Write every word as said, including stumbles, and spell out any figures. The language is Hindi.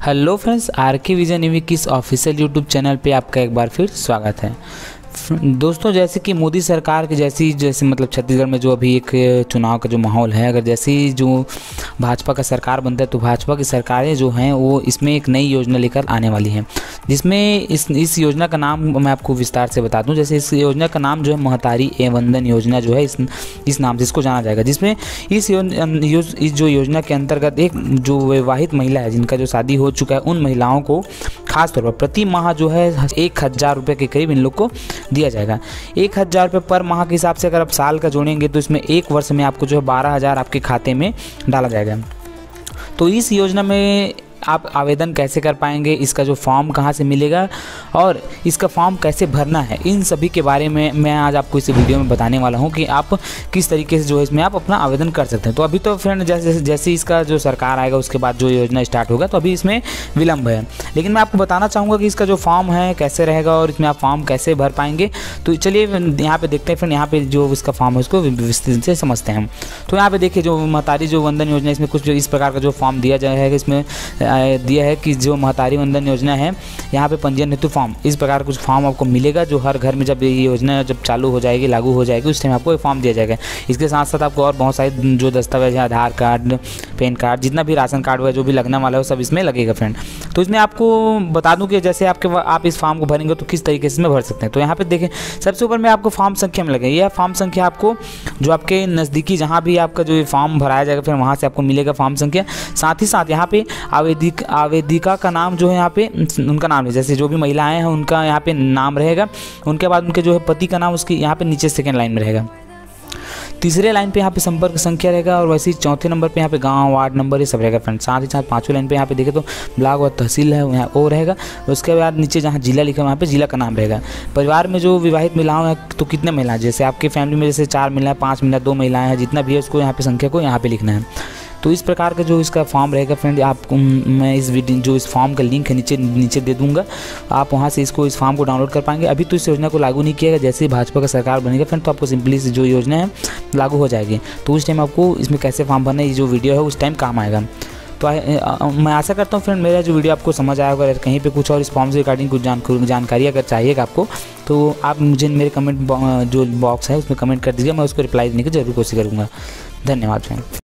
Hello friends, R K vision EV की इस ऑफिशियल यूट्यूब चैनल पे आपका एक बार फिर स्वागत है। दोस्तों, जैसे कि मोदी सरकार की जैसी जैसे मतलब छत्तीसगढ़ में जो अभी एक चुनाव का जो माहौल है, अगर जैसे ही जो भाजपा का सरकार बनता है तो भाजपा की सरकारें जो हैं वो इसमें एक नई योजना लेकर आने वाली हैं, जिसमें इस इस योजना का नाम मैं आपको विस्तार से बता दूं। जैसे इस योजना का नाम जो है महतारी ए वंदन योजना जो है, इस इस नाम से इसको जाना जाएगा। जिसमें इस योज, इस जो योजना के अंतर्गत एक जो विवाहित महिला है जिनका जो शादी हो चुका है, उन महिलाओं को खासतौर पर प्रति माह जो है एक हज़ार रुपये के करीब इन लोग को दिया जाएगा। एक हज़ार रुपये पर माह के हिसाब से अगर आप साल का जोड़ेंगे तो इसमें एक वर्ष में आपको जो है बारह हज़ार आपके खाते में डाला जाएगा। तो इस योजना में आप आवेदन कैसे कर पाएंगे, इसका जो फॉर्म कहाँ से मिलेगा और इसका फॉर्म कैसे भरना है, इन सभी के बारे में मैं आज आपको इस वीडियो में बताने वाला हूँ कि आप किस तरीके से जो है इसमें आप अपना आवेदन कर सकते हैं। तो अभी तो फ्रेंड जैसे जैसे इसका जो सरकार आएगा उसके बाद जो योजना स्टार्ट होगा, तो अभी इसमें विलम्ब है, लेकिन मैं आपको बताना चाहूँगा कि इसका जो फॉर्म है कैसे रहेगा और इसमें आप फॉर्म कैसे भर पाएंगे। तो चलिए यहाँ पर देखते हैं फ्रेंड, यहाँ पर जो इसका फॉर्म है उसको विस्तृत से समझते हैं। तो यहाँ पर देखिए, जो महतारी जो वंदन योजना, इसमें कुछ इस प्रकार का जो फॉर्म दिया जाएगा, इसमें दिया है कि जो महतारी वंदन योजना है, यहाँ पे पंजीयन हेतु फॉर्म, इस प्रकार कुछ फॉर्म आपको मिलेगा जो हर घर में जब ये योजना जब चालू हो जाएगी, लागू हो जाएगी, उस टाइम आपको एक फॉर्म दिया जाएगा। इसके साथ साथ आपको और बहुत सारे जो दस्तावेज है, आधार कार्ड, पैन कार्ड, जितना भी राशन कार्ड वगैरह जो भी लगने वाला है वो सब इसमें लगेगा फ्रेंड। तो इसमें आपको बता दूं कि जैसे आपके आप इस फॉर्म को भरेंगे तो किस तरीके से इसमें भर सकते हैं। तो यहाँ पे देखें, सबसे ऊपर में आपको फॉर्म संख्या में लगेगा। यह फॉर्म संख्या आपको जो आपके नज़दीकी जहाँ भी आपका जो फॉर्म भराया जाएगा फिर वहाँ से आपको मिलेगा फॉर्म संख्या। साथ ही साथ यहाँ पे आवेदिक आवेदिका का नाम जो है, यहाँ पे उनका नाम है, जैसे जो भी महिलाएं हैं उनका यहाँ पे नाम रहेगा। उनके बाद उनके जो है पति का नाम उसकी यहाँ पे नीचे सेकेंड लाइन में रहेगा। तीसरे लाइन पे यहाँ पे संपर्क संख्या रहेगा और वैसे ही चौथे नंबर पे यहाँ पे गांव, वार्ड नंबर, ये सब रहेगा फ्रेंड। साथ ही साथ पाँचवें लाइन पे यहाँ पे देखें तो ब्लॉक और तहसील है यहाँ वो रहेगा। उसके बाद नीचे जहाँ जिला लिखा है वहाँ पे जिला का नाम रहेगा। परिवार में जो विवाहित महिलाएं हैं तो कितने महिलाएं, जैसे आपकी फैमिली में जैसे चार महिलाएं, पाँच महिलाएं, दो महिलाएं हैं, जितना भी है उसको यहाँ पे संख्या को यहाँ पे लिखना है। तो इस प्रकार का जो इसका फॉर्म रहेगा फ्रेंड, आपको मैं इस वीडियो जो इस फॉर्म का लिंक है नीचे नीचे दे दूंगा, आप वहां से इसको इस फॉर्म को डाउनलोड कर पाएंगे। अभी तो इस योजना को लागू नहीं किया गया, जैसे ही भाजपा का सरकार बनेगा फ्रेंड तो आपको सिंपली जो योजना है लागू हो जाएगी। तो उस टाइम आपको इसमें कैसे फॉर्म भरना है, ये जो वीडियो है उस टाइम काम आएगा। तो आ, आ, मैं आशा करता हूँ फ्रेंड मेरा जो वीडियो आपको समझ आया। अगर कहीं पे कुछ और इस फॉर्म से रिगार्डिंग कुछ जान जानकारी अगर चाहिएगा आपको, तो आप मुझे मेरे कमेंट जो बॉक्स है उसमें कमेंट कर दीजिए, मैं उसको रिप्लाई देने की जरूर कोशिश करूँगा। धन्यवाद फ्रेंड।